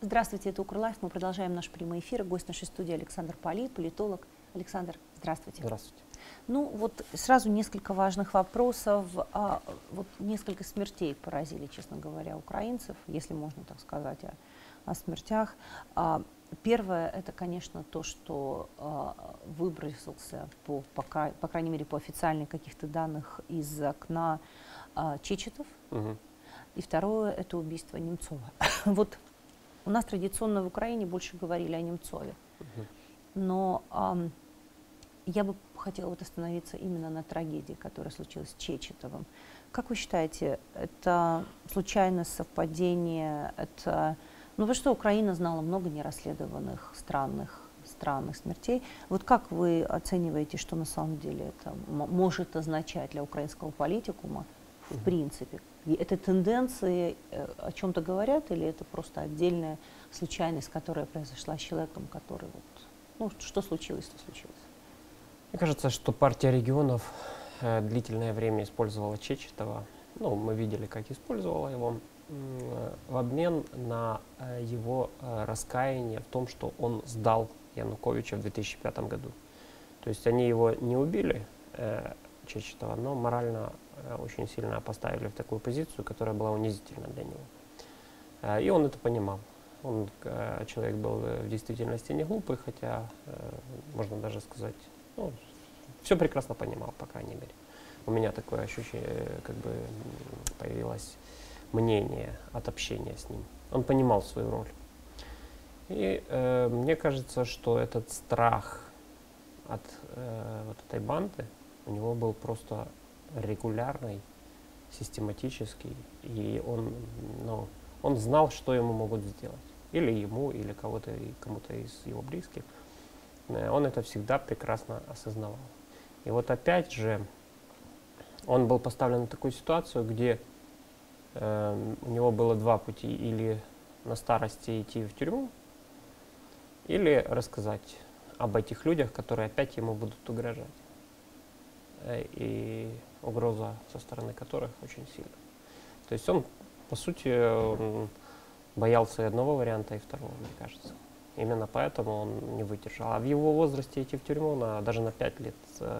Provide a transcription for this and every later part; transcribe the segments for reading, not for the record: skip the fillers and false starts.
Здравствуйте, это Укрлайф. Мы продолжаем наш прямой эфир. Гость нашей студии Александр Палий, политолог. Александр, здравствуйте. Здравствуйте. Ну вот сразу несколько важных вопросов. Вот несколько смертей поразили, честно говоря, украинцев, если можно так сказать о смертях. Первое, это, конечно, то, что выбросился, по крайней мере, по официальным каких-то данных, из окна Чечетов. Угу. И второе, это убийство Немцова. Вот у нас традиционно в Украине больше говорили о Немцове. Но я бы хотела вот остановиться именно на трагедии, которая случилась с Чечетовым. Как вы считаете, это случайность, совпадение? Это, ну, потому что Украина знала много нерасследованных странных смертей. Вот как вы оцениваете, что на самом деле это может означать для украинского политикума в принципе? И это тенденции о чем-то говорят, или это просто отдельная случайность, которая произошла с человеком, который вот, ну, что случилось, то случилось? Мне кажется, что партия регионов длительное время использовала Чечетова. Ну, мы видели, как использовала его в обмен на его раскаяние в том, что он сдал Януковича в 2005 году. То есть они его не убили, Чечетова, но морально очень сильно поставили в такую позицию, которая была унизительна для него. И он это понимал. Он, человек был в действительности не глупый, хотя, можно даже сказать, ну, все прекрасно понимал, по крайней мере. У меня такое ощущение, как бы появилось мнение от общения с ним. Он понимал свою роль. И мне кажется, что этот страх от вот этой банды у него был просто регулярный, систематический, и он знал, что ему могут сделать. Или ему, или кому-то из его близких. Он это всегда прекрасно осознавал. И вот опять же, он был поставлен в такую ситуацию, где у него было два пути: или на старости идти в тюрьму, или рассказать об этих людях, которые опять ему будут угрожать. И угроза со стороны которых очень сильна. То есть он, по сути, боялся и одного варианта, и второго, мне кажется. Именно поэтому он не выдержал. А в его возрасте идти в тюрьму даже на 5 лет,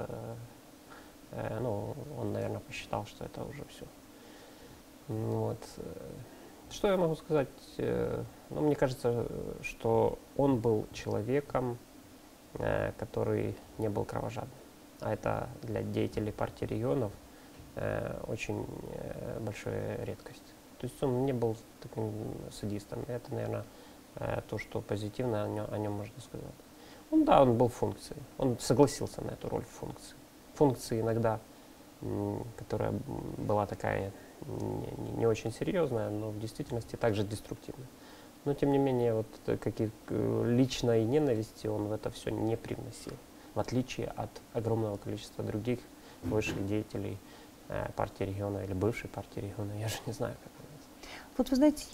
ну, он, наверное, посчитал, что это уже все. Вот. Что я могу сказать? Ну, мне кажется, что он был человеком, который не был кровожадным. А это для деятелей партии регионов очень большая редкость. То есть он не был таким садистом. Это, наверное, то, что позитивно о нем можно сказать. Он был функцией. Он согласился на эту роль функции. Функции иногда, которая была такая не очень серьезная, но в действительности также деструктивная. Но тем не менее, вот личной ненависти он в это все не привносил, в отличие от огромного количества других высших деятелей партии региона или бывшей партии региона, я же не знаю, как это называется. Вот вы знаете,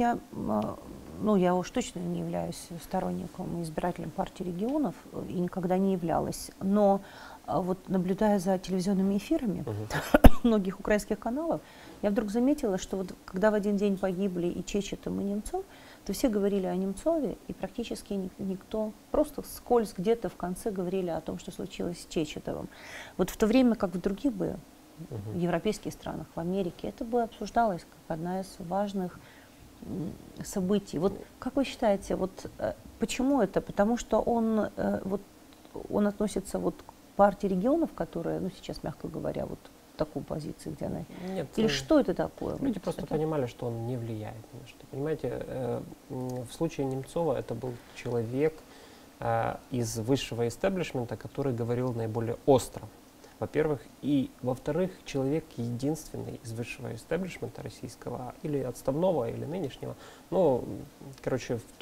я уж точно не являюсь сторонником и избирателем партии регионов и никогда не являлась, но вот наблюдая за телевизионными эфирами многих украинских каналов, я вдруг заметила, что вот когда в один день погибли и Чечетов, и Немцов, то все говорили о Немцове, и практически никто, просто вскользь где-то в конце говорили о том, что случилось с Чечетовым. Вот в то время как в других бы европейских странах, в Америке, это бы обсуждалось как одна из важных событий. Вот как вы считаете, вот почему это? Потому что он относится вот к партии регионов, которая, ну сейчас, мягко говоря, вот в такую позицию, где она... Нет, или что это такое? Люди просто понимали, что он не влияет ни на что. Понимаете, в случае Немцова это был человек из высшего истеблишмента, который говорил наиболее остро, во-первых. И, во-вторых, человек единственный из высшего истеблишмента российского, или отставного, или нынешнего, ну, короче, в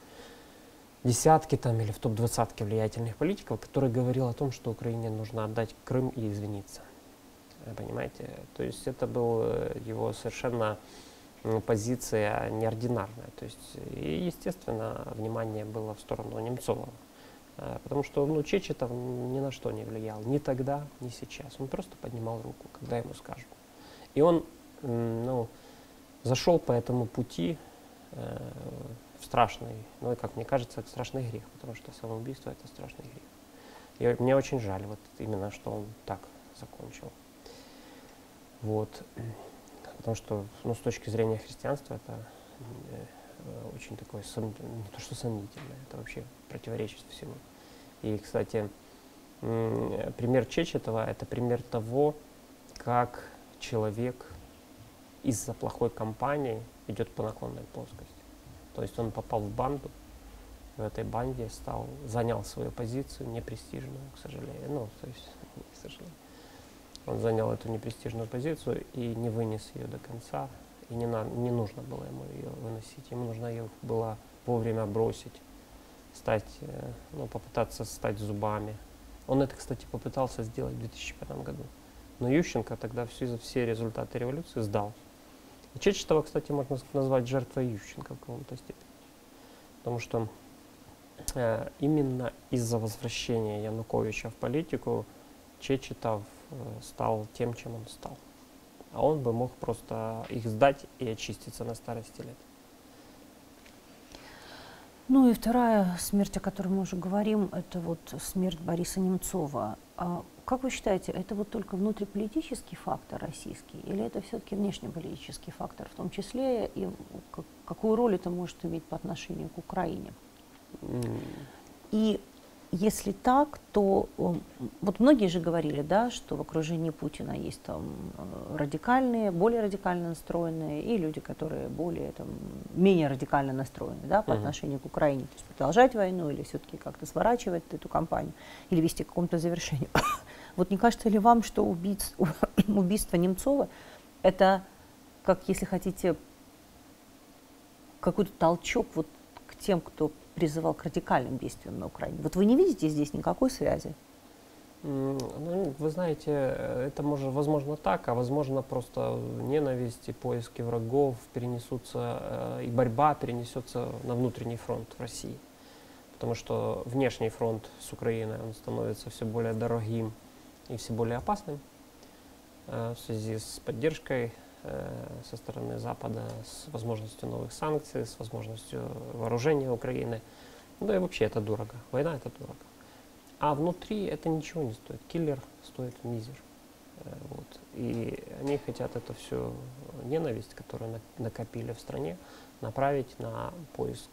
топ-10 там, или в топ-20 влиятельных политиков, который говорил о том, что Украине нужно отдать Крым и извиниться. Понимаете? То есть это была его совершенно позиция неординарная. То есть, и, естественно, внимание было в сторону Немцова. Потому что Чечетов ни на что не влиял. Ни тогда, ни сейчас. Он просто поднимал руку, когда ему скажут. И он зашел по этому пути страшный, ну и, как мне кажется, это страшный грех, потому что самоубийство — это страшный грех. И мне очень жаль вот именно, что он так закончил. Вот. Потому что, ну, с точки зрения христианства, это очень такое, не то что сомнительное, это вообще противоречит всему. И, кстати, пример Чечетова — это пример того, как человек из-за плохой компании идет по наклонной плоскости. То есть он попал в банду, в этой банде занял свою позицию, непрестижную, к сожалению. Ну, то есть, к сожалению. Он занял эту непрестижную позицию и не вынес ее до конца. И не нужно было ему ее выносить. Ему нужно ее было вовремя бросить, попытаться стать зубами. Он это, кстати, попытался сделать в 2005 году. Но Ющенко тогда все результаты революции сдал. И Чечетова, кстати, можно назвать жертвой Ющенко в каком-то степени. Потому что именно из-за возвращения Януковича в политику Чечетов стал тем, чем он стал. А он бы мог просто их сдать и очиститься на старости лет. Ну и вторая смерть, о которой мы уже говорим, это вот смерть Бориса Немцова. Как вы считаете, это вот только внутриполитический фактор российский, или это все-таки внешнеполитический фактор в том числе, и какую роль это может иметь по отношению к Украине? И если так, то вот многие же говорили, да, что в окружении Путина есть там радикальные, более радикально настроенные, и люди, которые менее радикально настроены, да, по отношению к Украине. То есть продолжать войну или все-таки как-то сворачивать эту кампанию, или вести к какому-то завершению. Вот не кажется ли вам, что убийство Немцова — это, как, если хотите, какой-то толчок вот к тем, кто призывал к радикальным действиям на Украине? Вот вы не видите здесь никакой связи? Ну, вы знаете, это возможно так, а возможно просто ненависть и поиски врагов перенесутся, и борьба перенесется на внутренний фронт в России. Потому что внешний фронт с Украиной, он становится все более дорогим и все более опасным в связи с поддержкой со стороны Запада, с возможностью новых санкций, с возможностью вооружения Украины. Ну и вообще это дорого. Война — это дорого. А внутри это ничего не стоит. Киллер стоит мизер. Вот. И они хотят эту всю ненависть, которую накопили в стране, направить на поиск,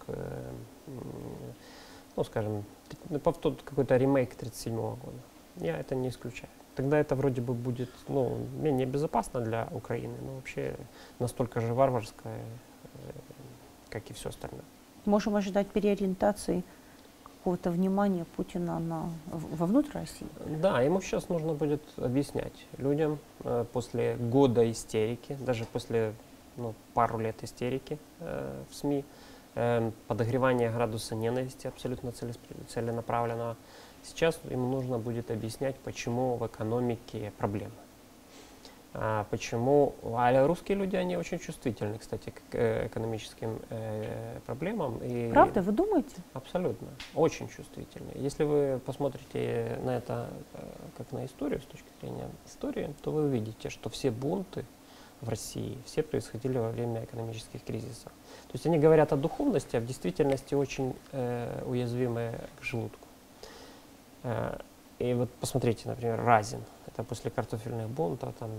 ну скажем, какой-то ремейк 1937 года. Я это не исключаю. Тогда это вроде бы будет, ну, менее безопасно для Украины, но вообще настолько же варварское, как и все остальное. Можем ожидать переориентации какого-то внимания Путина вовнутрь России? Да, ему сейчас нужно будет объяснять людям после года истерики, даже после пару лет истерики в СМИ, подогревания градуса ненависти абсолютно целенаправленного. Сейчас ему нужно будет объяснять, почему в экономике проблемы. Почему? А русские люди, они очень чувствительны, кстати, к экономическим проблемам. И правда, вы думаете? Абсолютно. Очень чувствительны. Если вы посмотрите на это как на историю, с точки зрения истории, то вы увидите, что все бунты в России, все происходили во время экономических кризисов. То есть они говорят о духовности, а в действительности очень уязвимы к желудку. И вот посмотрите, например, Разин. Это после картофельных бунтов, там,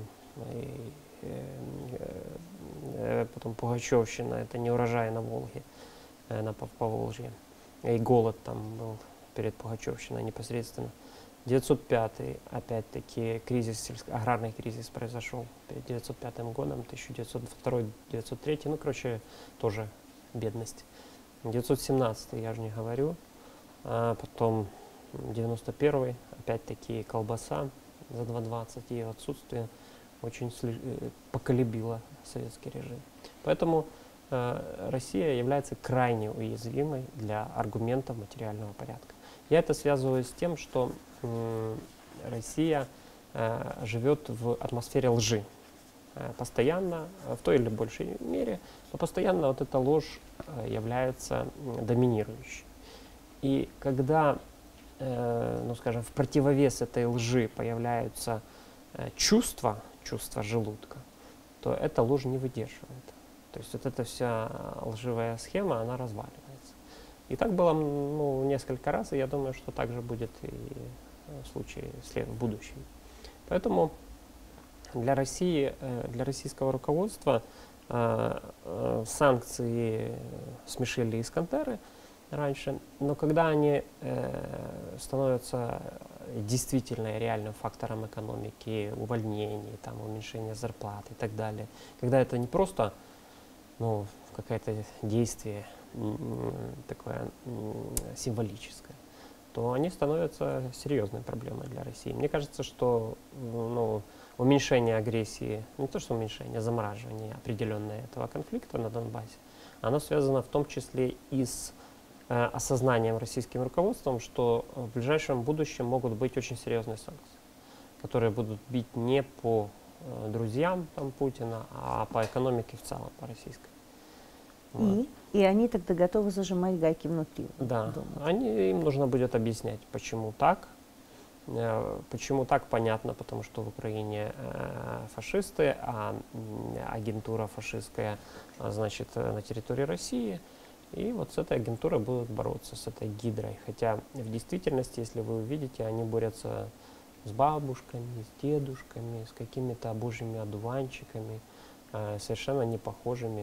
потом Пугачевщина, это неурожай на Волге, на Поволжье. И голод там был перед Пугачевщиной непосредственно. 905-й, опять-таки, аграрный кризис произошел перед 905 годом, 1902-1903, ну, короче, тоже бедность. 917-й, я же не говорю, потом 91-й, опять-таки, колбаса за 2,20, ее отсутствие очень поколебило советский режим. Поэтому Россия является крайне уязвимой для аргументов материального порядка. Я это связываю с тем, что Россия живет в атмосфере лжи. Постоянно, в той или большей мере, но постоянно вот эта ложь является доминирующей. И когда, ну скажем, в противовес этой лжи появляются чувства желудка, то эта ложь не выдерживает. То есть вот эта вся лживая схема, она разваливается. И так было несколько раз, и я думаю, что так же будет и в случае в будущем. Поэтому для России, для российского руководства санкции смешили Искандеры раньше, но когда они становятся действительно реальным фактором экономики, увольнений, там, уменьшения зарплат и так далее, когда это не просто какое-то действие такое символическое, то они становятся серьезной проблемой для России. Мне кажется, что уменьшение агрессии, не то что уменьшение, замораживание определенного этого конфликта на Донбассе, оно связано в том числе и с осознанием российским руководством, что в ближайшем будущем могут быть очень серьезные санкции, которые будут бить не по друзьям Путина, а по экономике в целом, по российской. Вот. И они тогда готовы зажимать гайки внутри. Да, им нужно будет объяснять, почему так. Почему так, понятно, потому что в Украине фашисты, а агентура фашистская, значит, на территории России. И вот с этой агентурой будут бороться, с этой гидрой. Хотя в действительности, если вы увидите, они борются с бабушками, с дедушками, с какими-то божьими одуванчиками, совершенно не похожими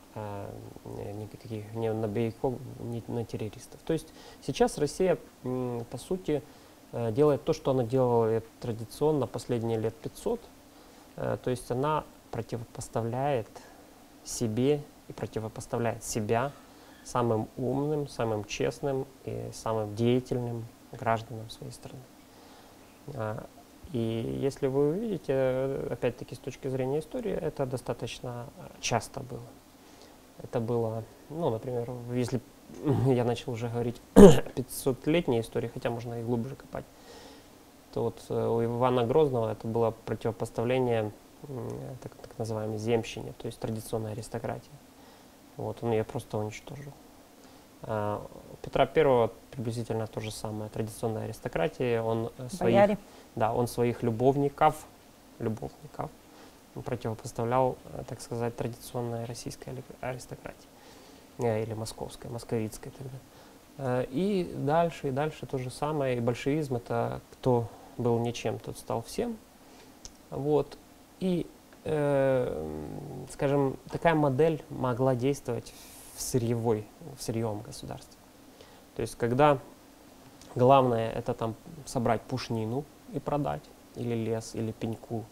на боевиков, на террористов. То есть сейчас Россия, по сути, делает то, что она делала традиционно последние лет 500. То есть она противопоставляет себе и противопоставляет себя самым умным, самым честным и самым деятельным гражданам своей страны. И если вы увидите, опять-таки с точки зрения истории, это достаточно часто было. Это было, например, если я начал уже говорить о 500-летней истории, хотя можно и глубже копать, то вот у Ивана Грозного это было противопоставление так называемой земщине, то есть традиционной аристократии. Вот, он ее просто уничтожил. У Петра I приблизительно то же самое. Традиционная аристократия, он своих любовников противопоставлял, так сказать, традиционной российской аристократии. Или московской, московицкой тогда. И дальше то же самое. И большевизм — это кто был ничем, тот стал всем. Вот. И, скажем, такая модель могла действовать в сырьевом государстве. То есть, когда главное — это там собрать пушнину и продать, или лес, или пеньку,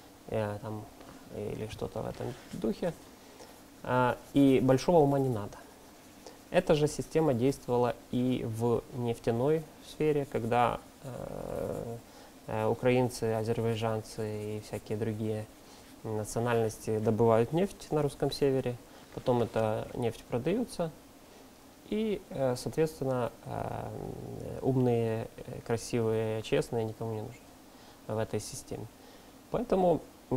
или что-то в этом духе, и большого ума не надо. Эта же система действовала и в нефтяной сфере, когда украинцы, азербайджанцы и всякие другие национальности добывают нефть на русском севере, потом эта нефть продается, и, соответственно, умные, красивые, честные никому не нужны в этой системе. Поэтому,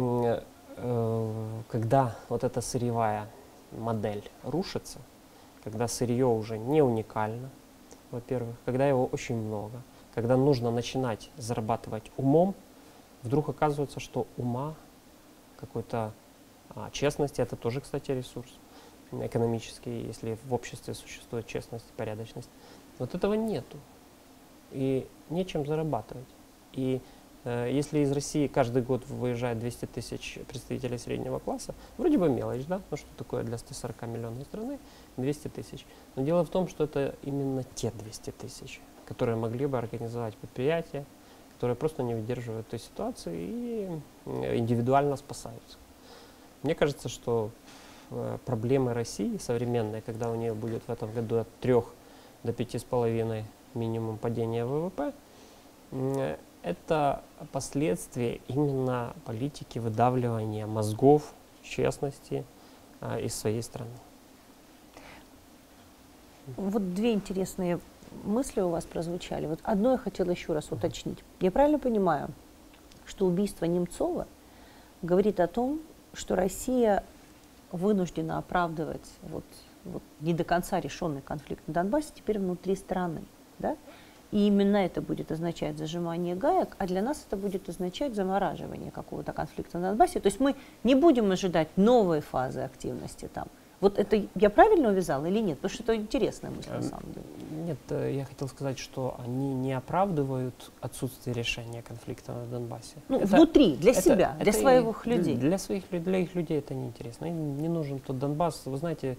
когда вот эта сырьевая модель рушится, когда сырье уже не уникально, во-первых, когда его очень много, когда нужно начинать зарабатывать умом, вдруг оказывается, что ума, какой-то честности — это тоже, кстати, ресурс экономический, если в обществе существует честность, порядочность. Вот этого нету. И нечем зарабатывать. И если из России каждый год выезжает 200 тысяч представителей среднего класса, вроде бы мелочь, да? Ну что такое для 140-миллионной страны 200 тысяч? Но дело в том, что это именно те 200 тысяч, которые могли бы организовать предприятия, которые просто не выдерживают той ситуации и индивидуально спасаются. Мне кажется, что проблемы России современные, когда у нее будет в этом году от 3 до 5,5 минимум падения ВВП, это последствия именно политики выдавливания мозгов, честности из своей страны. Вот две интересные мысли у вас прозвучали. Вот одно я хотела еще раз уточнить. Я правильно понимаю, что убийство Немцова говорит о том, что Россия вынуждена оправдывать вот не до конца решенный конфликт на Донбассе теперь внутри страны, да? И именно это будет означать зажимание гаек, а для нас это будет означать замораживание какого-то конфликта на Донбассе. То есть мы не будем ожидать новой фазы активности там. Вот это я правильно увязала или нет? Потому что это интересная мысль на самом деле. Нет, я хотел сказать, что они не оправдывают отсутствие решения конфликта на Донбассе. Ну, внутри, для себя, для своих людей. Для их людей это неинтересно. Им не нужен тот Донбасс. Вы знаете,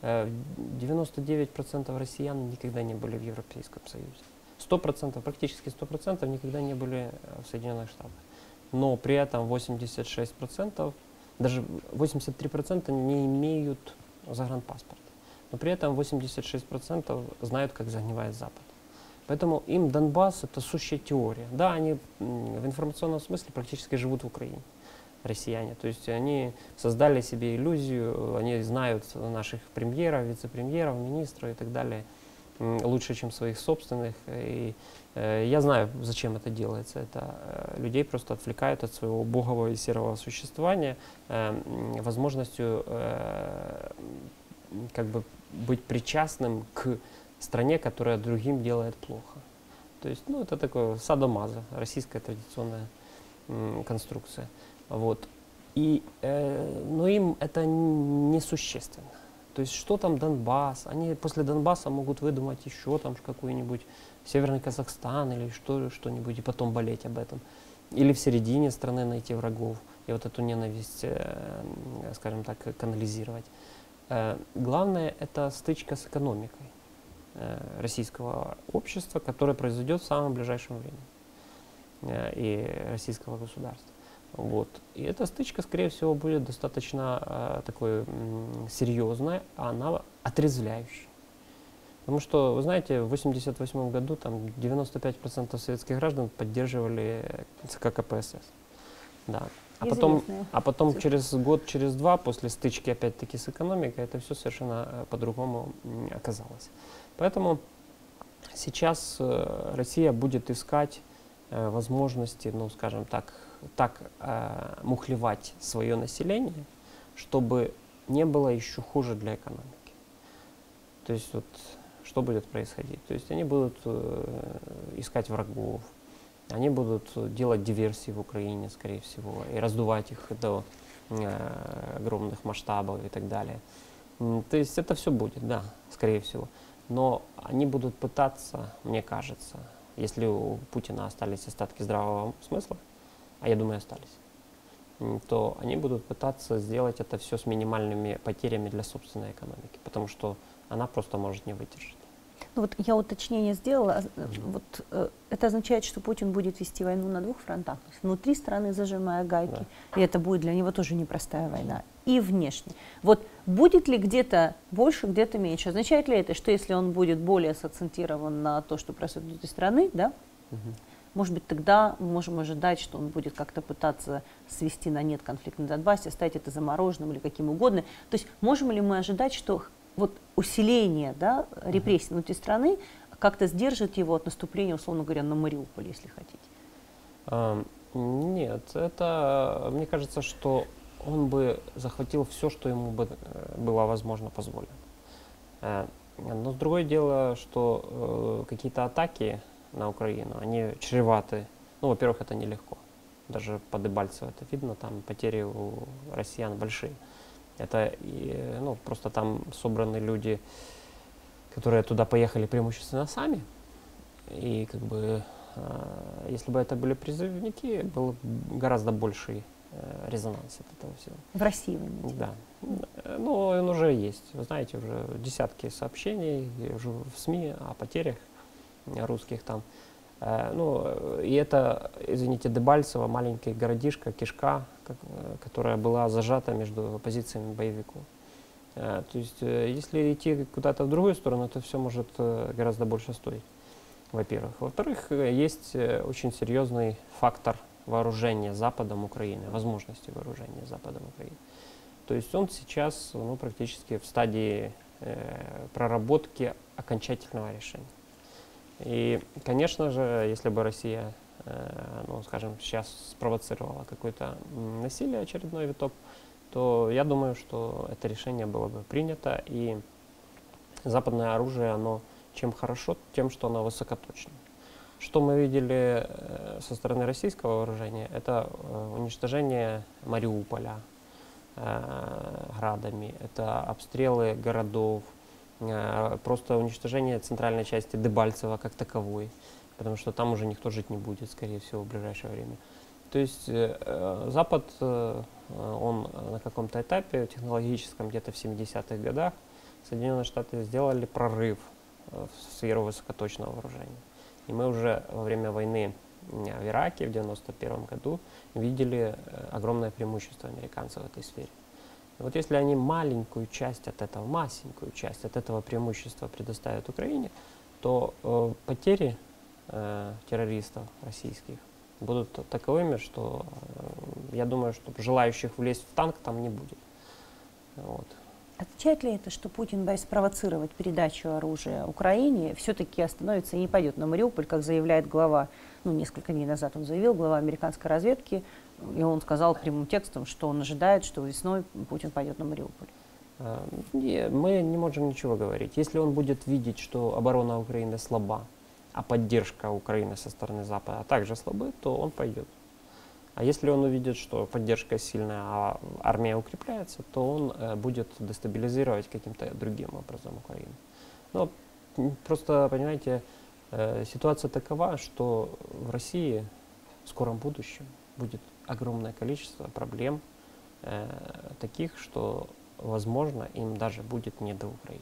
99% россиян никогда не были в Европейском Союзе. 100%, практически 100% никогда не были в Соединенных Штатах. Но при этом 86%, даже 83% не имеют загранпаспорт. Но при этом 86% знают, как загнивает Запад. Поэтому им Донбасс — это сущая теория. Да, они в информационном смысле практически живут в Украине, россияне. То есть они создали себе иллюзию, они знают наших премьеров, вице-премьеров, министров и так далее лучше, чем своих собственных. И я знаю, зачем это делается. Это людей просто отвлекают от своего убогого и серого существования возможностью как бы быть причастным к стране, которая другим делает плохо. То есть, ну, это такое садомазо, российская традиционная конструкция. Вот. Но им это несущественно. То есть, что там Донбасс? Они после Донбасса могут выдумать еще там какой-нибудь Северный Казахстан или что-нибудь и потом болеть об этом. Или в середине страны найти врагов и вот эту ненависть, скажем так, канализировать. Главное — это стычка с экономикой российского общества, которая произойдет в самом ближайшем времени, и российского государства. Вот. И эта стычка, скорее всего, будет достаточно такой серьезной, а она отрезвляющей. Потому что, вы знаете, в 1988 году там 95% советских граждан поддерживали ЦК КПСС. Да. А потом через год, через два, после стычки опять-таки с экономикой, это все совершенно по-другому оказалось. Поэтому сейчас Россия будет искать возможности, ну, скажем так мухлевать свое население, чтобы не было еще хуже для экономики. То есть вот что будет происходить? То есть они будут искать врагов, они будут делать диверсии в Украине, скорее всего, и раздувать их до огромных масштабов и так далее. То есть это все будет, да, скорее всего. Но они будут пытаться, мне кажется, если у Путина остались остатки здравого смысла, а я думаю, остались, то они будут пытаться сделать это все с минимальными потерями для собственной экономики, потому что она просто может не выдержать. Ну вот я уточнение сделала. Вот, это означает, что Путин будет вести войну на двух фронтах. То есть внутри страны зажимая гайки, да. И это будет для него тоже непростая война. И внешне. Вот будет ли где-то больше, где-то меньше? Означает ли это, что если он будет более сакцентирован на то, что происходит внутри страны, да, может быть, тогда мы можем ожидать, что он будет как-то пытаться свести на нет конфликт на Донбассе, оставить это замороженным или каким угодно. То есть можем ли мы ожидать, что вот усиление, да, репрессий внутри страны как-то сдержит его от наступления, условно говоря, на Мариуполь, если хотите? Нет, это, мне кажется, что он бы захватил все, что ему бы было возможно позволено. Но другое дело, что какие-то атаки на Украину, они чреваты. Ну, во-первых, это нелегко. Даже по Дебальцеву это видно, там потери у россиян большие. Это ну, просто там собраны люди, которые туда поехали преимущественно сами. И как бы, если бы это были призывники, был гораздо больший резонанс от этого всего. В России вы имеете? Да. Ну, он уже есть. Вы знаете, уже десятки сообщений уже в СМИ о потерях русских там. Ну, и это, извините, Дебальцево, маленький городишко, кишка, которая была зажата между позициями боевиков. То есть, если идти куда-то в другую сторону, то все может гораздо больше стоить, во-первых. Во-вторых, есть очень серьезный фактор вооружения Западом Украины, возможности вооружения Западом Украины. То есть он сейчас, ну, практически в стадии проработки окончательного решения. И, конечно же, если бы Россия, ну, скажем, сейчас спровоцировала какое-то насилие, очередной виток, то я думаю, что это решение было бы принято. И западное оружие, оно чем хорошо, тем, что оно высокоточное. Что мы видели со стороны российского вооружения, это уничтожение Мариуполя градами, это обстрелы городов, просто уничтожение центральной части Дебальцево как таковой, потому что там уже никто жить не будет, скорее всего, в ближайшее время. То есть Запад, он на каком-то этапе технологическом, где-то в 70-х годах, Соединенные Штаты сделали прорыв в сферу высокоточного вооружения. И мы уже во время войны в Ираке в 1991 году видели огромное преимущество американцев в этой сфере. И вот если они маленькую часть от этого, масенькую часть от этого преимущества предоставят Украине, то потери террористов российских будут таковыми, что я думаю, что желающих влезть в танк там не будет. Вот. Означает ли это, что Путин, боясь спровоцировать передачу оружия Украине, все-таки остановится и не пойдет на Мариуполь, как заявляет глава, несколько дней назад он заявил, глава американской разведки, и он сказал прямым текстом, что он ожидает, что весной Путин пойдет на Мариуполь? Мы не можем ничего говорить. Если он будет видеть, что оборона Украины слаба, а поддержка Украины со стороны Запада также слабы, то он пойдет. А если он увидит, что поддержка сильная, а армия укрепляется, то он будет дестабилизировать каким-то другим образом Украину. Но просто, понимаете, ситуация такова, что в России в скором будущем будет огромное количество проблем таких, что, возможно, им даже будет не до Украины.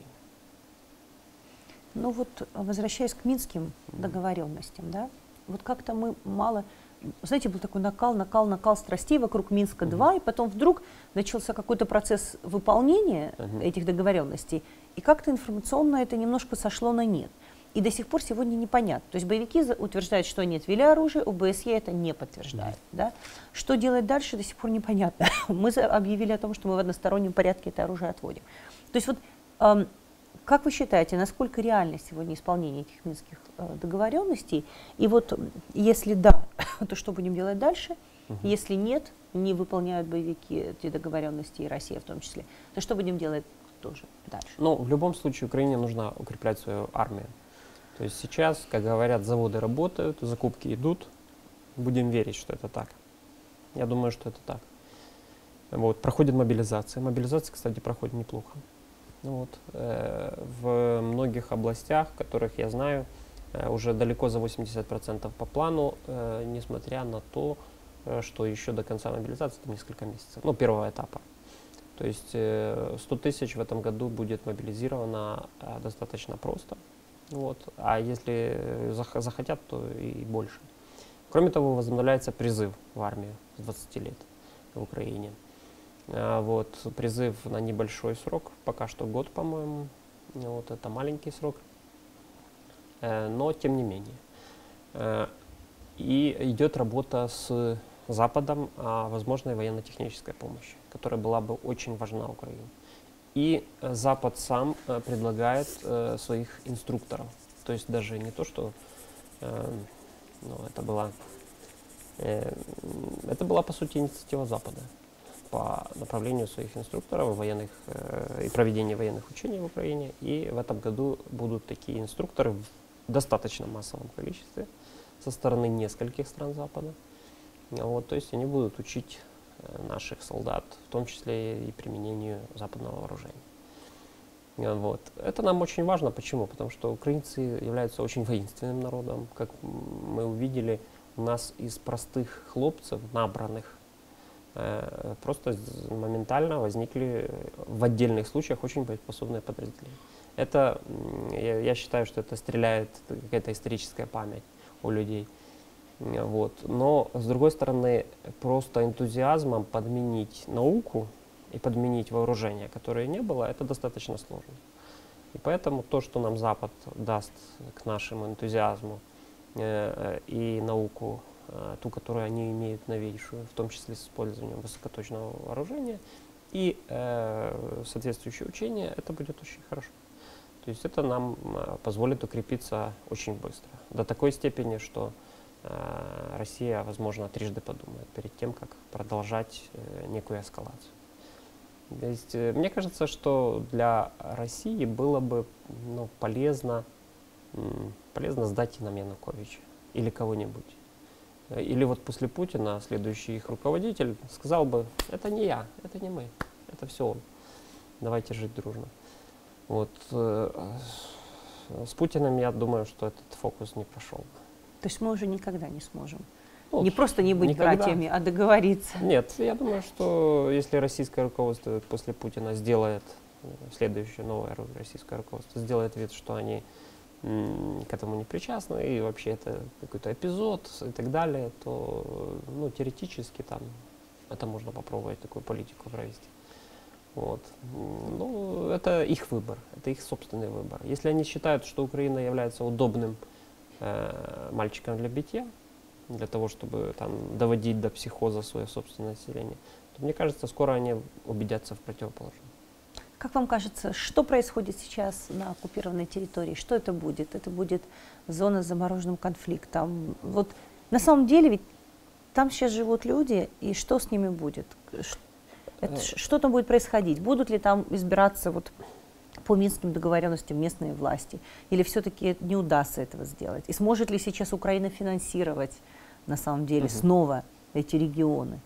Возвращаясь к минским договоренностям, да, вот как-то мы мало... Знаете, был такой накал страстей вокруг Минска-2, и потом вдруг начался какой-то процесс выполнения этих договоренностей, и как-то информационно это немножко сошло на нет. И до сих пор сегодня непонятно. То есть боевики утверждают, что они отвели оружие, ОБСЕ это не подтверждает. Да? Что делать дальше, до сих пор непонятно. Мы объявили о том, что мы в одностороннем порядке это оружие отводим. То есть как вы считаете, насколько реально сегодня исполнение этих минских договоренностей? И если да, то что будем делать дальше? Если нет, не выполняют боевики эти договоренности, и Россия в том числе, то что будем делать тоже дальше? В любом случае Украине нужно укреплять свою армию. То есть сейчас, как говорят, заводы работают, закупки идут. Будем верить, что это так. Я думаю, что это так. Проходит мобилизация. Мобилизация, кстати, проходит неплохо. В многих областях, которых я знаю, уже далеко за 80% по плану, несмотря на то, что еще до конца мобилизации там несколько месяцев, первого этапа. То есть 100 тысяч в этом году будет мобилизировано достаточно просто. А если захотят, то и больше. Кроме того, возобновляется призыв в армию с 20 лет в Украине. Призыв на небольшой срок, пока что год, по-моему, это маленький срок, но тем не менее. И идет работа с Западом о возможной военно-технической помощи, которая была бы очень важна Украине. И Запад сам предлагает своих инструкторов, то есть даже не то, что это была по сути инициатива Запада по направлению своих инструкторов и проведения военных учений в Украине. И в этом году будут такие инструкторы в достаточно массовом количестве со стороны нескольких стран Запада. То есть они будут учить наших солдат, в том числе и применению западного вооружения. Это нам очень важно. Почему? Потому что украинцы являются очень воинственным народом. Как мы увидели, у нас из простых хлопцев, набранных, просто моментально возникли в отдельных случаях очень боеспособные подразделения. Это, я считаю, что это стреляет какая-то историческая память у людей. Но, с другой стороны, просто энтузиазмом подменить науку и подменить вооружение, которое не было, это достаточно сложно. И поэтому то, что нам Запад даст к нашему энтузиазму и науку, ту, которую они имеют новейшую, в том числе с использованием высокоточного вооружения и соответствующее учение, это будет очень хорошо. То есть это нам позволит укрепиться очень быстро. До такой степени, что Россия, возможно, трижды подумает перед тем, как продолжать некую эскалацию. То есть, мне кажется, что для России было бы полезно сдать нам Януковича. или кого-нибудь. Или вот после Путина следующий их руководитель сказал бы, это не я, это не мы, это все он. Давайте жить дружно. Вот. С Путиным, я думаю, что этот фокус не прошел. То есть мы уже никогда не сможем. Ну, не просто не быть никогда. братьями, а договориться. Нет, я думаю, что если российское руководство после Путина сделает, следующее новое российское руководство сделает вид, что они к этому не причастны, и вообще это какой-то эпизод и так далее, то ну, теоретически там это можно попробовать такую политику провести. Вот. Ну, это их выбор, это их собственный выбор. Если они считают, что Украина является удобным мальчиком для битья, для того, чтобы там доводить до психоза свое собственное население, то, мне кажется, скоро они убедятся в противоположном. Как вам кажется, что происходит сейчас на оккупированной территории? Что это будет? Это будет зона с замороженным конфликтом. Вот на самом деле ведь там сейчас живут люди, и что с ними будет? Что там будет происходить? Будут ли там избираться вот по минским договоренностям местные власти? Или все-таки не удастся этого сделать? И сможет ли сейчас Украина финансировать на самом деле снова эти регионы?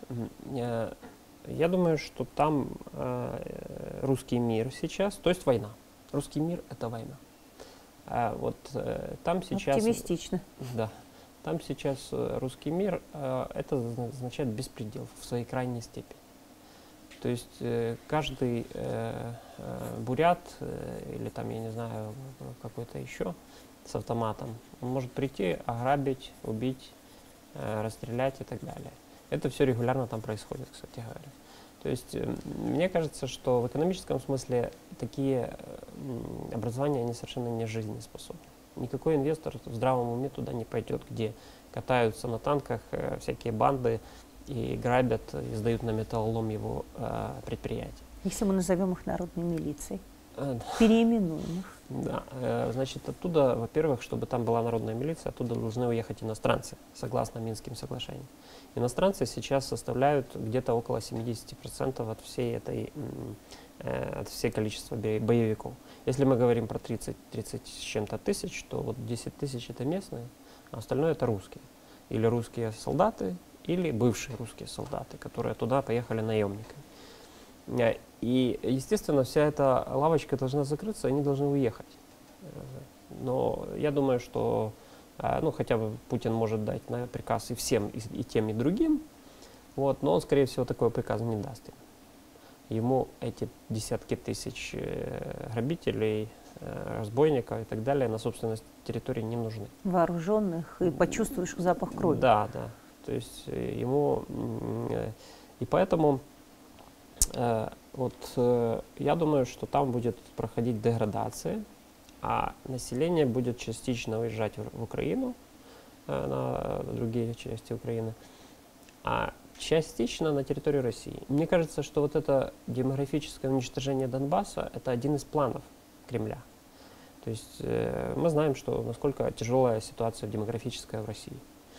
Я думаю, что там русский мир сейчас, то есть война. Русский мир — это война. Вот там сейчас... Оптимистично. Да. Там сейчас русский мир, это означает беспредел в своей крайней степени. То есть каждый бурят или там, я не знаю, какой-то еще с автоматом, он может прийти, ограбить, убить, расстрелять и так далее. Это все регулярно там происходит, кстати говоря. То есть мне кажется, что в экономическом смысле такие образования, они совершенно не жизнеспособны. Никакой инвестор в здравом уме туда не пойдет, где катаются на танках всякие банды, и грабят, и сдают на металлолом его предприятия. Если мы назовем их народной милицией, переименуем их. Да, значит, оттуда, во-первых, чтобы там была народная милиция, оттуда должны уехать иностранцы, согласно Минским соглашениям. Иностранцы сейчас составляют где-то около 70% от всей количества боевиков. Если мы говорим про 30 с чем-то тысяч, то вот 10 тысяч это местные, а остальное это русские. Или русские солдаты, или бывшие русские солдаты, которые туда поехали наемниками. И, естественно, вся эта лавочка должна закрыться, они должны уехать. Но я думаю, что ну, хотя бы Путин может дать на приказ и всем, и тем, и другим, вот, но он, скорее всего, такой приказ не даст им. Ему эти десятки тысяч грабителей, разбойников и так далее на собственной территории не нужны. Вооруженных, и почувствуешь запах крови. Да, да. То есть ему... И поэтому вот я думаю, что там будет проходить деградация, а население будет частично уезжать в Украину, на другие части Украины, а частично на территорию России. Мне кажется, что вот это демографическое уничтожение Донбасса — это один из планов Кремля. То есть мы знаем, что насколько тяжелая ситуация демографическая в России.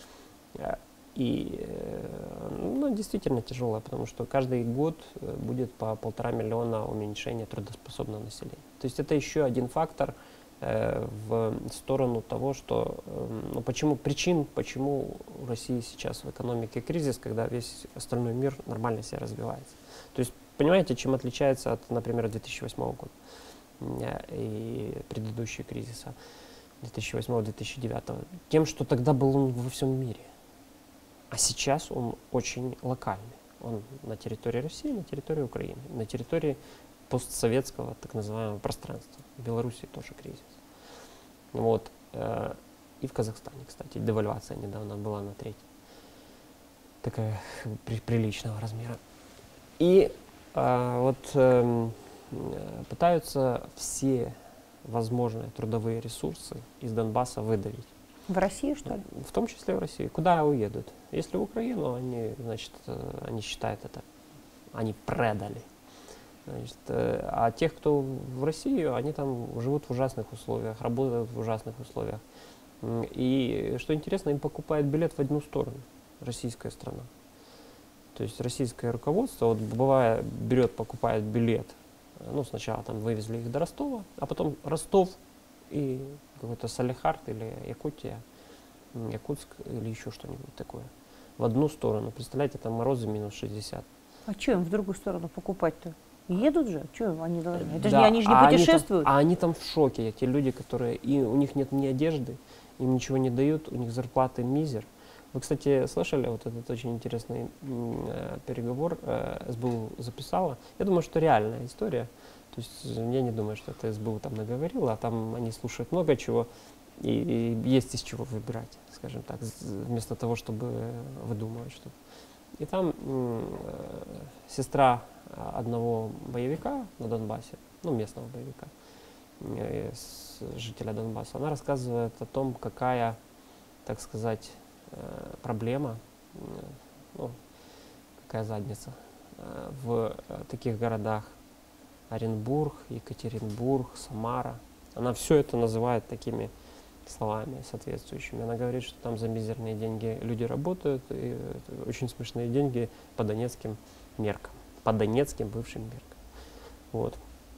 И ну, действительно тяжелая, потому что каждый год будет по 1,5 миллиона уменьшения трудоспособного населения. То есть это еще один фактор в сторону того, что ну, почему у России сейчас в экономике кризис, когда весь остальной мир нормально себя развивается. То есть понимаете, чем отличается от, например, 2008 года и предыдущего кризиса 2008-2009? Тем, что тогда был он во всем мире. А сейчас он очень локальный. Он на территории России, на территории Украины, на территории постсоветского так называемого пространства. В Беларуси тоже кризис. Вот. И в Казахстане, кстати, девальвация недавно была на треть. Такая приличного размера. И пытаются все возможные трудовые ресурсы из Донбасса выдавить. В Россию, что ли? В том числе в Россию. Куда уедут? Если в Украину, они, значит, они считают это, они предали. Значит, а тех, кто в Россию, они там живут в ужасных условиях, работают в ужасных условиях. И, что интересно, им покупает билет в одну сторону, российская страна. То есть российское руководство, вот бывает, покупает билет, ну, сначала там вывезли их до Ростова, а потом Ростов и какой-то Салехард или Якутия, Якутск или еще что-нибудь такое. В одну сторону. Представляете, там морозы минус 60. А что им в другую сторону покупать-то? Едут же? Что они должны? Это же Да, они же не путешествуют. Они там в шоке, те люди, которые, и у них нет ни одежды, им ничего не дают, у них зарплаты мизер. Вы, кстати, слышали вот этот очень интересный переговор, СБУ записала? Я думаю, что реальная история. То есть я не думаю, что это СБУ там наговорила, а там они слушают много чего, и есть из чего выбирать, скажем так, вместо того, чтобы выдумывать что-то. И там сестра одного боевика на Донбассе, ну, местного боевика, жителя Донбасса, она рассказывает о том, какая, так сказать, проблема, ну, какая задница в таких городах Оренбург, Екатеринбург, Самара. Она все это называет такими словами соответствующими. Она говорит, что там за мизерные деньги люди работают, и очень смешные деньги по донецким меркам, по донецким бывшим меркам. Вот.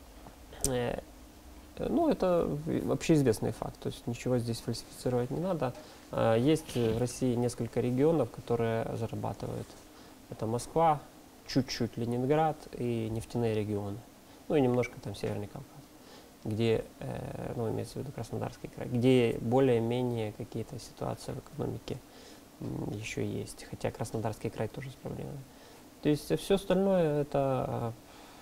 Ну, это вообще известный факт, то есть ничего здесь фальсифицировать не надо. Есть в России несколько регионов, которые зарабатывают. Это Москва, чуть-чуть Ленинград и нефтяные регионы. Ну и немножко там Северный Кавказ, где, ну, имеется в виду Краснодарский край, где более-менее какие-то ситуации в экономике еще есть. Хотя Краснодарский край тоже с проблемами. То есть все остальное это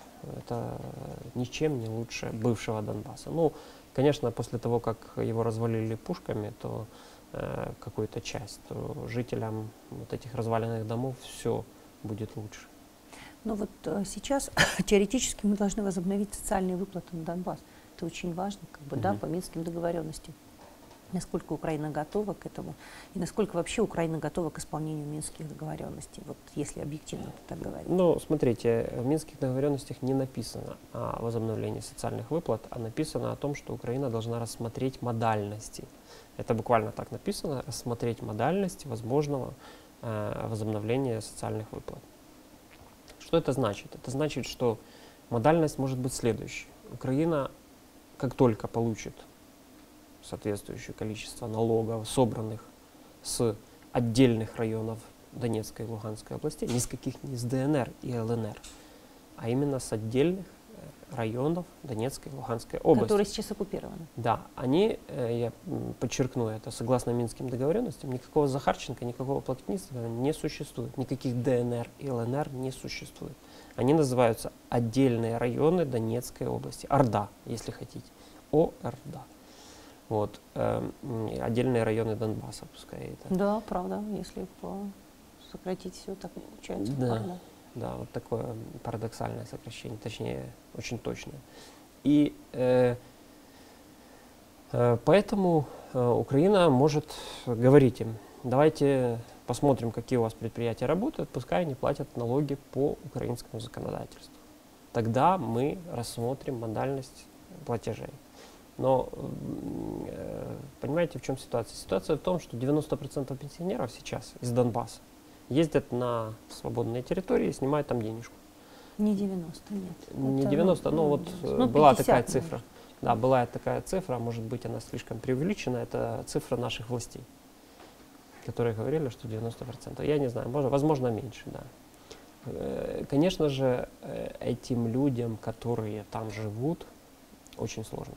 ничем не лучше бывшего Донбасса. Ну, конечно, после того, как его развалили пушками, то какую-то часть, то жителям вот этих разваленных домов все будет лучше. Но вот сейчас теоретически мы должны возобновить социальные выплаты на Донбасс. Это очень важно, как бы, да, по Минским договоренностям. Насколько Украина готова к этому, и насколько вообще Украина готова к исполнению Минских договоренностей, вот если объективно так говорить. Ну, смотрите, в Минских договоренностях не написано о возобновлении социальных выплат, а написано о том, что Украина должна рассмотреть модальности. Это буквально так написано, рассмотреть модальности возможного возобновления социальных выплат. Что это значит? Это значит, что модальность может быть следующей. Украина, как только получит соответствующее количество налогов, собранных с отдельных районов Донецкой и Луганской областей, ни с каких не с ДНР и ЛНР, а именно с отдельных районов Донецкой и Луганской области. Которые сейчас оккупированы. Да, они, я подчеркну это, согласно Минским договоренностям, никакого Захарченко, никакого Плотницкого не существует, никаких ДНР и ЛНР не существует. Они называются отдельные районы Донецкой области, Орда, если хотите, ОРДА. Вот, отдельные районы Донбасса, пускай это. Да, правда, если сократить все, так и получается. Да, да, вот такое парадоксальное сокращение, точнее, очень точное. И поэтому Украина может говорить им: давайте посмотрим, какие у вас предприятия работают, пускай они платят налоги по украинскому законодательству. Тогда мы рассмотрим модальность платежей. Но понимаете, в чем ситуация? Ситуация в том, что 90% пенсионеров сейчас из Донбасса ездят на свободные территории и снимают там денежку. Не 90, нет. Не 90, но вот была такая цифра. Может. Да, была такая цифра, может быть, она слишком преувеличена, это цифра наших властей, которые говорили, что 90%. Я не знаю, возможно, меньше, да. Конечно же, этим людям, которые там живут, очень сложно.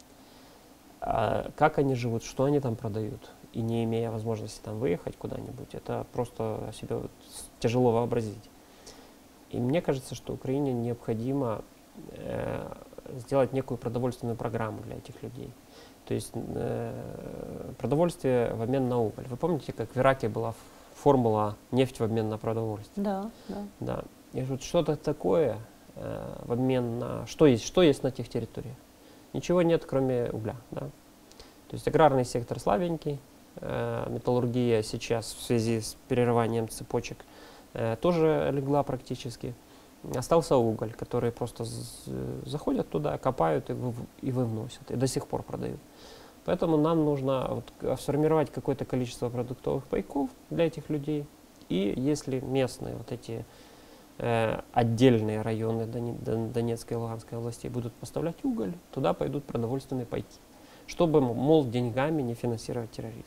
Как они живут, что они там продают, и не имея возможности там выехать куда-нибудь, это просто себе тяжело вообразить. И мне кажется, что Украине необходимо сделать некую продовольственную программу для этих людей. То есть продовольствие в обмен на уголь. Вы помните, как в Ираке была формула нефть в обмен на продовольствие? Да, да. Да. И вот что-то такое в обмен на... Что есть на тех территориях? Ничего нет, кроме угля. Да? То есть аграрный сектор слабенький, металлургия сейчас в связи с перерыванием цепочек тоже легла практически. Остался уголь, который просто заходят туда, копают и вывносят, и до сих пор продают. Поэтому нам нужно сформировать какое-то количество продуктовых пайков для этих людей. И если местные вот эти отдельные районы Донецкой и Луганской областей будут поставлять уголь, туда пойдут продовольственные пайки, чтобы, мол, деньгами не финансировать терроризм.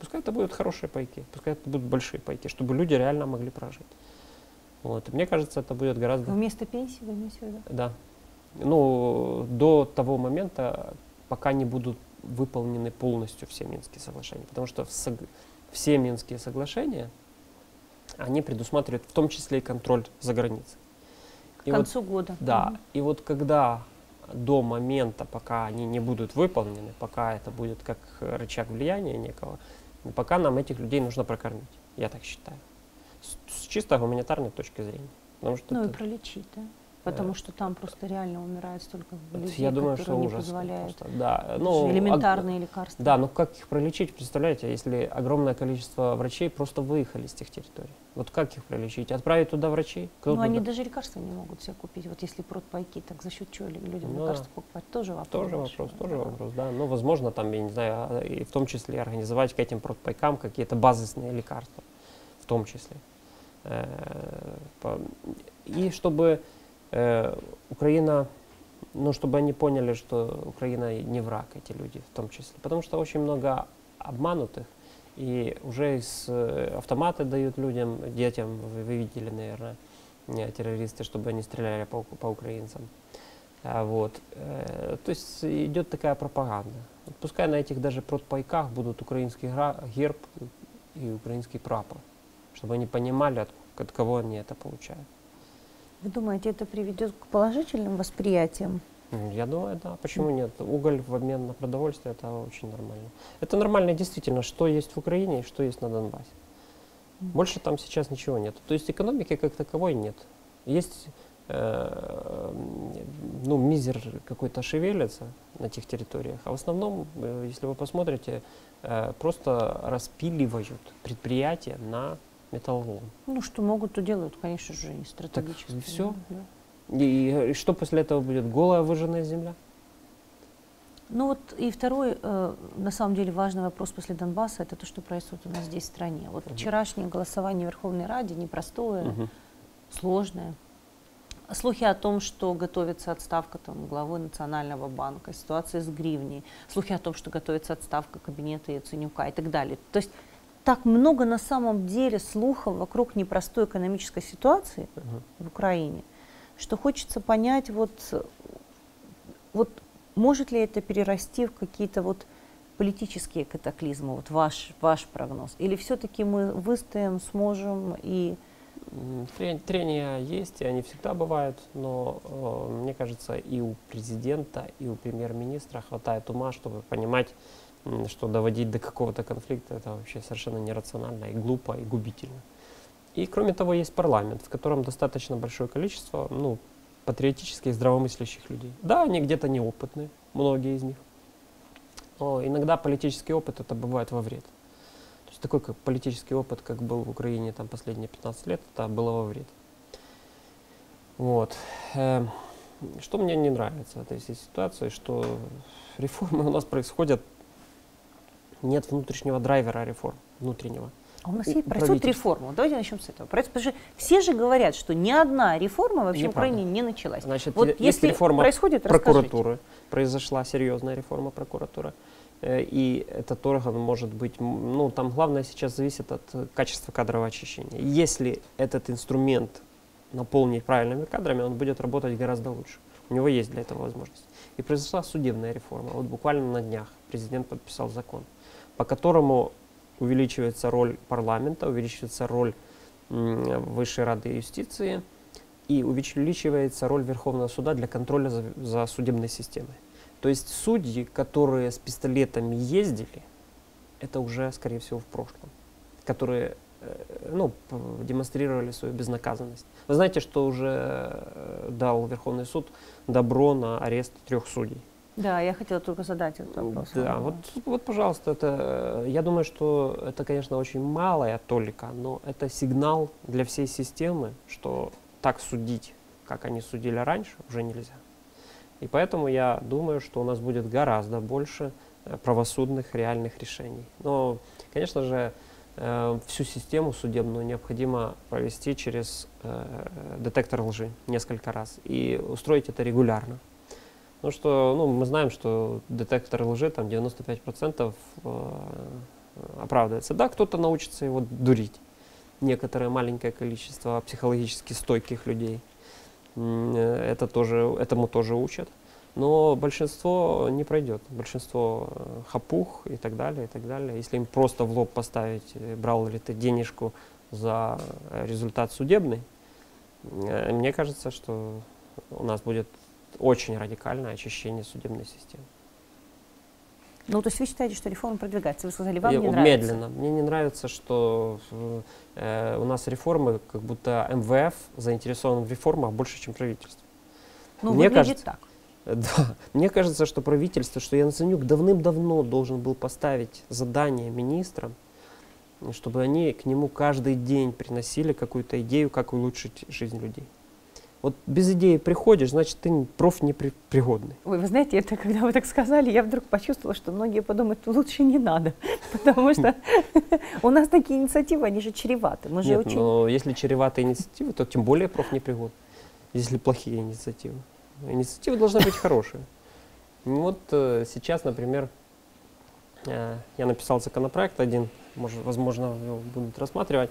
Пускай это будут хорошие пайки, пускай это будут большие пайки, чтобы люди реально могли прожить. Вот. И мне кажется, это будет гораздо... Вместо пенсии вы имеете в виду? Да. Ну, до того момента, пока не будут выполнены полностью все Минские соглашения. Потому что все Минские соглашения, они предусматривают в том числе и контроль за границей. К концу года. Да. И вот когда до момента, пока они не будут выполнены, пока это будет как рычаг влияния некого, пока нам этих людей нужно прокормить. Я так считаю. С чисто гуманитарной точки зрения. Потому что ну и пролечить, да? Потому что там просто реально умирает столько людей, я думаю, которые что не ужас позволяют. просто. Да, ну, элементарные лекарства. Да, но как их пролечить, представляете, если огромное количество врачей просто выехали с тех территорий? Вот как их пролечить? Отправить туда врачей? Ну, они даже лекарства не могут себе купить. Вот если продпайки, так за счет чего людям лекарства покупать? Тоже вопрос. Тоже вопрос, да. Ну, возможно, там, я не знаю, и в том числе организовать к этим продпайкам какие-то базисные лекарства, в том числе. И чтобы Украина, ну, чтобы они поняли, что Украина не враг, эти люди в том числе. Потому что очень много обманутых, и уже из автоматы дают людям, детям, вы видели, наверное, террористы, чтобы они стреляли по украинцам. Вот. То есть идет такая пропаганда. Пускай на этих даже продпайках будут украинский герб и украинский прапор, чтобы они понимали, от кого они это получают. Вы думаете, это приведет к положительным восприятиям? Я думаю, да. Почему нет? Уголь в обмен на продовольствие — это очень нормально. Это нормально действительно, что есть в Украине и что есть на Донбассе. Больше там сейчас ничего нет. То есть экономики как таковой нет. Есть ну, мизер какой-то шевелится на тех территориях, а в основном, если вы посмотрите, просто распиливают предприятия на металлолом. Ну, что могут, то делают, конечно же, и стратегически. Так, все. Да. И что после этого будет? Голая выжженная земля? Ну вот и второй, на самом деле, важный вопрос после Донбасса — это то, что происходит у нас здесь в стране. Вот вчерашнее голосование в Верховной Раде непростое, сложное. Слухи о том, что готовится отставка там, главы Национального банка, ситуация с гривней, слухи о том, что готовится отставка кабинета Яценюка и так далее. То есть так много на самом деле слухов вокруг непростой экономической ситуации в Украине, что хочется понять, вот может ли это перерасти в какие-то вот политические катаклизмы, вот ваш прогноз? Или все-таки мы выстоим, сможем и... Трения есть, и они всегда бывают, но мне кажется, и у президента, и у премьер-министра хватает ума, чтобы понимать, что доводить до какого-то конфликта — это вообще совершенно нерационально, и глупо, и губительно. И кроме того, есть парламент, в котором достаточно большое количество, ну, патриотически и здравомыслящих людей. Да, они где-то неопытны, многие из них, но иногда политический опыт — это бывает во вред. То есть такой как политический опыт, как был в Украине там последние 15 лет, это было во вред. Вот. Что мне не нравится в этой ситуации, что реформы у нас происходят, нет внутреннего драйвера реформ, внутреннего. А у нас происходит реформа. Давайте начнем с этого. Потому что все же говорят, что ни одна реформа вообще в Украине не началась. Значит, вот есть если реформа происходит, прокуратуры, произошла серьезная реформа прокуратуры. И этот орган может быть, ну там главное сейчас зависит от качества кадрового очищения. Если этот инструмент наполнить правильными кадрами, он будет работать гораздо лучше. У него есть для этого возможность. И произошла судебная реформа. Вот буквально на днях президент подписал закон, по которому увеличивается роль парламента, увеличивается роль Высшей Рады юстиции и увеличивается роль Верховного суда для контроля за судебной системой. То есть судьи, которые с пистолетами ездили, это уже, скорее всего, в прошлом, которые демонстрировали свою безнаказанность. Вы знаете, что уже дал Верховный суд добро на арест 3 судей? Да, я хотела только задать этот вопрос. Да, вот, пожалуйста, это, я думаю, что это, конечно, очень малая толика, но это сигнал для всей системы, что так судить, как они судили раньше, уже нельзя. И поэтому я думаю, что у нас будет гораздо больше правосудных реальных решений. Но, конечно же, всю систему судебную необходимо провести через детектор лжи несколько раз и устроить это регулярно. Потому что мы знаем, что детектор лжи, там 95% оправдывается. Да, кто-то научится его дурить. Некоторое маленькое количество психологически стойких людей. Этому тоже учат. Но большинство не пройдет. Большинство хапух и так далее, и так далее. Если им просто в лоб поставить, брал ли ты денежку за результат судебный, мне кажется, что у нас будет очень радикальное очищение судебной системы. Ну, то есть вы считаете, что реформа продвигается? Вы сказали, вам не нравится? Медленно. Мне не нравится, что у нас реформы, как будто МВФ заинтересован в реформах больше, чем правительство. Ну, выглядит так. Да. Мне кажется, что правительство, что Яценюк давным-давно должен был поставить задание министрам, чтобы они к нему каждый день приносили какую-то идею, как улучшить жизнь людей. Вот без идеи приходишь, значит, ты профнепригодный. Ой, вы знаете, это когда вы так сказали, я вдруг почувствовала, что многие подумают, лучше не надо, потому что у нас такие инициативы, они же чреваты. Нет, но если чреватые инициативы, то тем более профнепригодны, если плохие инициативы. Инициатива должна быть хорошая. Вот сейчас, например, я написал законопроект один, возможно, его будут рассматривать,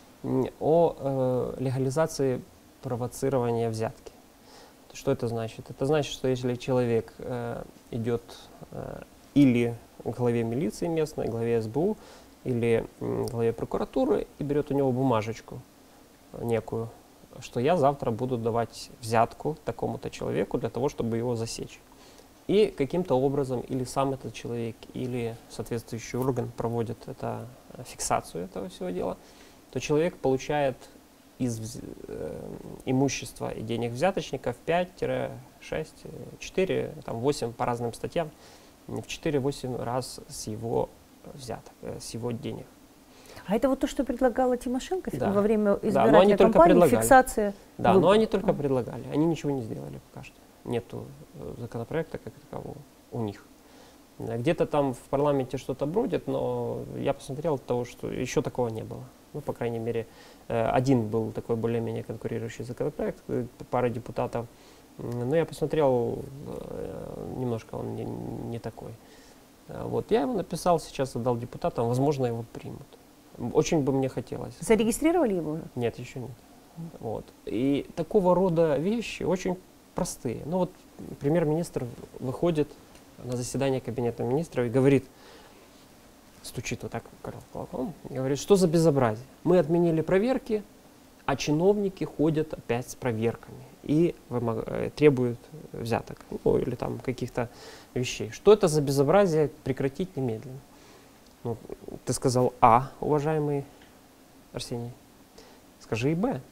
о легализации провоцирования взятки. Что это значит? Это значит, что если человек идет или к главе милиции местной, главе СБУ, или главе прокуратуры и берет у него бумажечку некую, что я завтра буду давать взятку такому-то человеку для того, чтобы его засечь. И каким-то образом или сам этот человек, или соответствующий орган проводит фиксацию этого всего дела, то человек получает из имущества и денег взяточников 5-6, 4, 8 по разным статьям, в 4-8 раз с его взяток, с его денег. А это вот то, что предлагала Тимошенко да. во время избирательной кампании, фиксация? Да, но они только предлагали, они ничего не сделали пока что. Нету законопроекта как такового у них. Где-то там в парламенте что-то бродит, но я посмотрел того, что еще такого не было. Ну, по крайней мере, один был такой более-менее конкурирующий законопроект, пара депутатов. Но я посмотрел, немножко он не такой. Вот, я его написал, сейчас отдал депутатам, возможно, его примут. Очень бы мне хотелось. Зарегистрировали его уже? Нет, еще нет. Вот. И такого рода вещи очень простые. Ну вот премьер-министр выходит на заседание кабинета министров и говорит, стучит вот так кулаком, и говорит, что за безобразие? Мы отменили проверки, а чиновники ходят опять с проверками и требуют взяток, ну, или там каких-то вещей. Что это за безобразие? Прекратить немедленно. Ну, ты сказал А, уважаемый Арсений. Скажи и Б.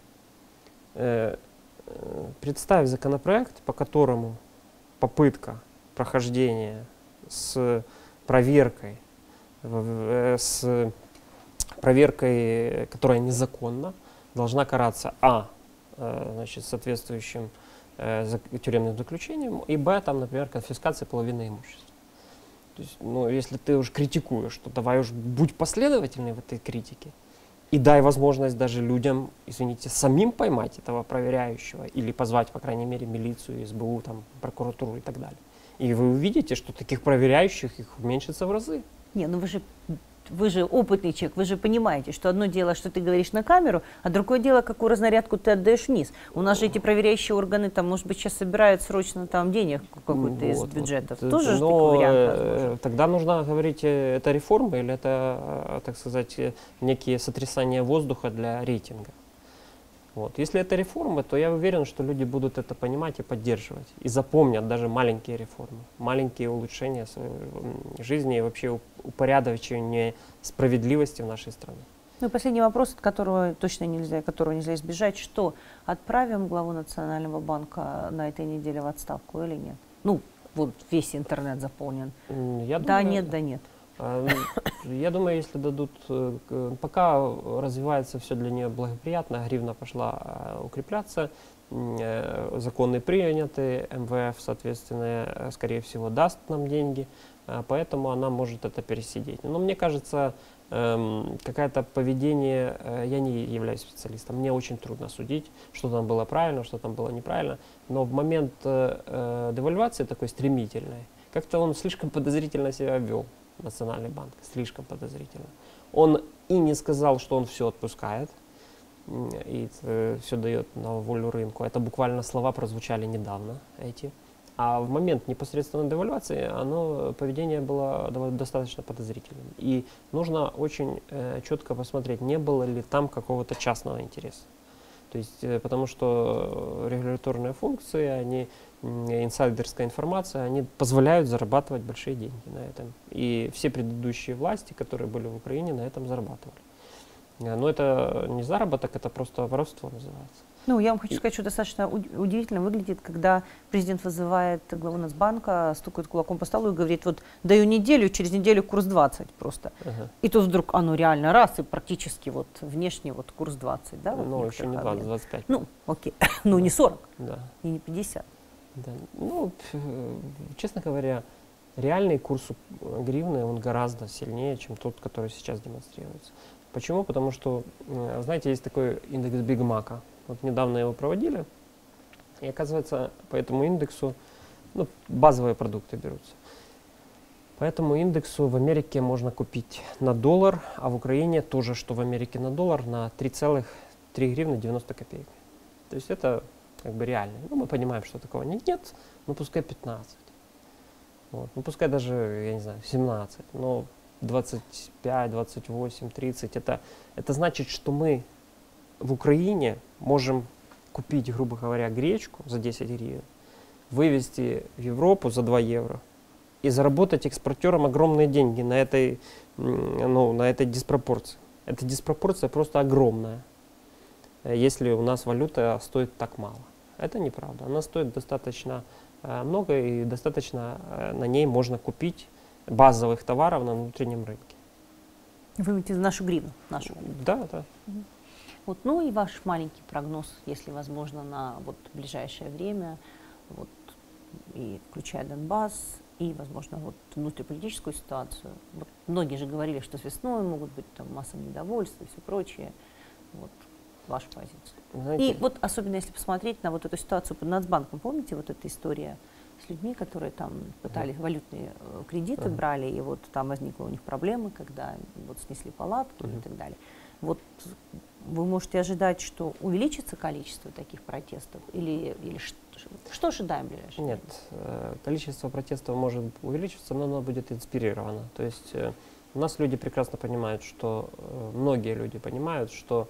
Представь законопроект, по которому попытка прохождения с проверкой, которая незаконна, должна караться значит, соответствующим тюремным заключением, и Б, там, например, конфискацией половины имущества. То есть, ну, если ты уж критикуешь, то давай уж будь последовательный в этой критике и дай возможность даже людям, извините, самим поймать этого проверяющего или позвать, по крайней мере, милицию, СБУ, там, прокуратуру и так далее. И вы увидите, что таких проверяющих их уменьшится в разы. Не, ну вы же опытный человек, вы же понимаете, что одно дело, что ты говоришь на камеру, а другое дело, какую разнарядку ты отдаешь вниз. У нас же эти проверяющие органы, там, может быть, сейчас собирают срочно там денег какой-то из бюджетов. Тоже же такой вариант возможен. Тогда нужно говорить, это реформа или это, так сказать, некие сотрясания воздуха для рейтинга. Вот. Если это реформы, то я уверен, что люди будут это понимать и поддерживать. И запомнят даже маленькие реформы, маленькие улучшения своей жизни и вообще упорядочение справедливости в нашей стране. Ну и последний вопрос, от которого которого нельзя избежать. Что, отправим главу Национального банка на этой неделе в отставку или нет? Ну, вот весь интернет заполнен. Да, нет, да, нет. Я думаю, если дадут, пока развивается все для нее благоприятно, гривна пошла укрепляться, законы приняты, МВФ, соответственно, скорее всего, даст нам деньги, поэтому она может это пересидеть. Но мне кажется, какое-то поведение, я не являюсь специалистом, мне очень трудно судить, что там было правильно, что там было неправильно, но в момент девальвации такой стремительной, как-то он слишком подозрительно себя вел. Национальный банк, слишком подозрительно. Он и не сказал, что он все отпускает и все дает на волю рынку. Это буквально слова прозвучали недавно эти. А в момент непосредственной девальвации поведение было достаточно подозрительным. И нужно очень четко посмотреть, не было ли там какого-то частного интереса. То есть, потому что регуляторные функции, инсайдерская информация, они позволяют зарабатывать большие деньги на этом. И все предыдущие власти, которые были в Украине, на этом зарабатывали. Но это не заработок, это просто воровство называется. Ну, я вам хочу сказать, что достаточно удивительно выглядит, когда президент вызывает главу Нацбанка, стукает кулаком по столу и говорит, вот даю неделю, через неделю курс 20 просто. И тут вдруг оно реально раз, и практически вот внешне вот курс 20, да? Вот ну, еще не 20, 25. Ну, окей, ну не 40, да. И не 50. Да. Ну, честно говоря, реальный курс гривны, он гораздо сильнее, чем тот, который сейчас демонстрируется. Почему? Потому что, знаете, есть такой индекс Биг Мака. Вот недавно его проводили, и оказывается, по этому индексу базовые продукты берутся. По этому индексу в Америке можно купить на $1, а в Украине тоже, что в Америке на $, на 3,3 гривны 90 копеек. То есть это как бы реально. Ну, мы понимаем, что такого нет, ну пускай 15. Вот. Ну пускай даже, я не знаю, 17, но 25, 28, 30. Это значит, что мы в Украине можем купить, грубо говоря, гречку за 10 гривен, вывести в Европу за 2 евро и заработать экспортерам огромные деньги на этой диспропорции. Эта диспропорция просто огромная, если у нас валюта стоит так мало. Это неправда. Она стоит достаточно много, и достаточно на ней можно купить базовых товаров на внутреннем рынке. Вы имеете нашу гривну? Нашу. Да, да. Вот, ну и ваш маленький прогноз, если возможно, на вот ближайшее время, вот, и включая Донбасс, и, возможно, вот внутриполитическую ситуацию. Вот, многие же говорили, что с весной могут быть там массовые недовольства и все прочее. Вот ваша позиция. Знаете, и вот особенно если посмотреть на вот эту ситуацию под Нацбанком, помните вот эта история с людьми, которые там пытались валютные кредиты брали, и вот там возникла у них проблема, когда вот снесли палатки и так далее. Вот вы можете ожидать, что увеличится количество таких протестов, или что ожидаем в ближайшее время? Нет, количество протестов может увеличиться, но оно будет инспирировано. То есть у нас люди прекрасно понимают, что многие люди понимают, что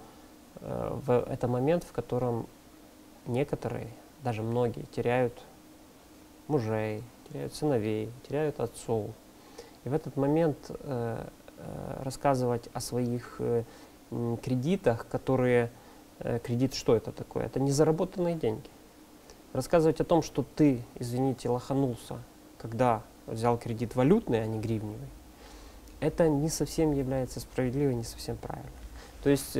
это момент, в котором некоторые, даже многие, теряют мужей, теряют сыновей, теряют отцов. И в этот момент рассказывать о своих кредитах, кредит, что это такое? Это незаработанные деньги. Рассказывать о том, что ты, извините, лоханулся, когда взял кредит валютный, а не гривневый, это не совсем является справедливо, не совсем правильно. То есть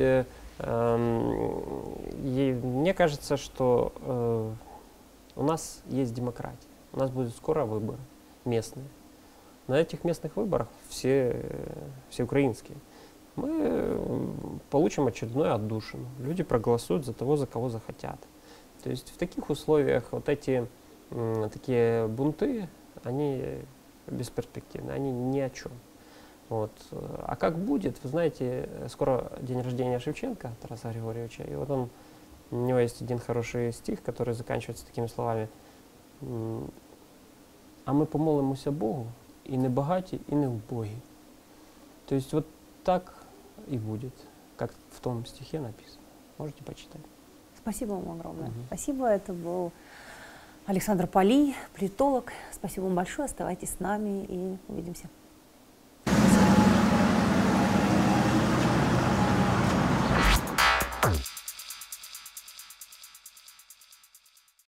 мне кажется, что у нас есть демократия. У нас будет скоро выборы местные. На этих местных выборах все украинские. Мы получим очередную отдушину. Люди проголосуют за того, за кого захотят. То есть в таких условиях вот эти такие бунты, они бесперспективны, они ни о чем. Вот. А как будет, вы знаете, скоро день рождения Шевченко, Тараса Григорьевича, и вот у него есть один хороший стих, который заканчивается такими словами: «А мы помолимося Богу, и не богаті, и не убоги». То есть вот так и будет, как в том стихе написано. Можете почитать. Спасибо вам огромное. Спасибо. Это был Александр Палий, политолог. Спасибо вам большое. Оставайтесь с нами и увидимся. Спасибо.